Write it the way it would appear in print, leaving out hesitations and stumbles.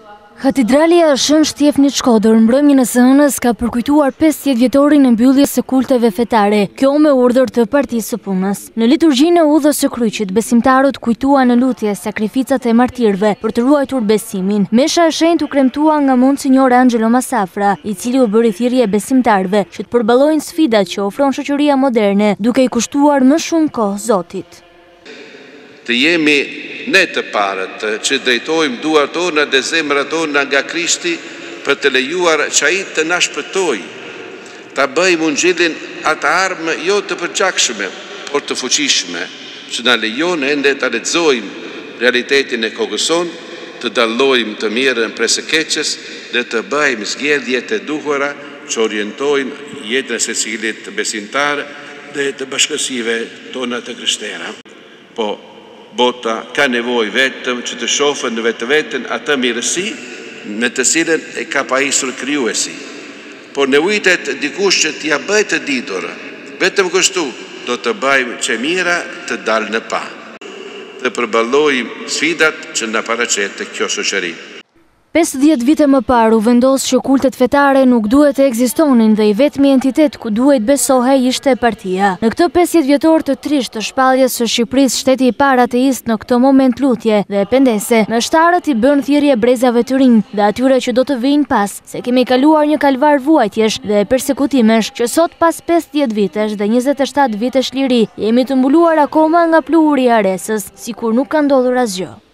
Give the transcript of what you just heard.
Katedralja Shën Shtjefnit Shkodër mbrëmjen e së hënës ka përkujtuar 50 vjetorin e mbylljes së kulteve fetare, kjo me urdhër të Partisë së Punës. Në liturgjinë e Udhës së Kryqit, besimtarët kujtuan në lutje sakrificat e martirëve për të ruajtur besimin. Mesha e shenjtë u kremtua nga Monsinjor Angelo Massafra, i cili u bëri thirrje besimtarëve që të përballojnë sfidat që ofron shoqëria moderne, duke i kushtuar më shumë kohë Zotit. Të jemi ne të parët që drejtojmë duart tona dhe zemrat tona nga Krishti për të lejuar që ai të na shpëtojë, ta bëjmë Ungjillin atë armë jo të përgjakshme, por të fuqishme, që na lejon ende ta lexojmë realitetin e kohës sonë, të dallojmë të mirën prej së keqes dhe të bëjmë zgjedhje të duhura që orientojnë jetën e secilit besimtar dhe të bashkësive tona të krishtere. Po bota ka nevojë vetëm që të shohë në vetveten atë mirësi me të cilën e ka pajisur krijuesi. Por nevojitet dikush që t'ia bëjë të ditur. Vetëm kështu do të bëjmë që mira të dalë në pa. Të përballojmë sfidat që na paraqet kjo shoqëri. 50 vite më parë u vendos që kultet fetare nuk duhet të ekzistonin dhe i vetmi entitet ku duhet besohej ishte partia. Në këtë 50 vjetor të trisht të shpalljes së Shqipërisë, shteti i parë ateist në këtë moment lutje dhe pendese, meshtarët i bën thirrje brezave të rinj dhe atyre që do të vinë pas, se kemi kaluar një kalvar vuajtjesh dhe persekutimesh që sot pas 50 vitesh dhe 27 vitesh liri jemi të mbuluar akoma nga pluhuri i aresës, sikur nuk ka ndodhur asgjë.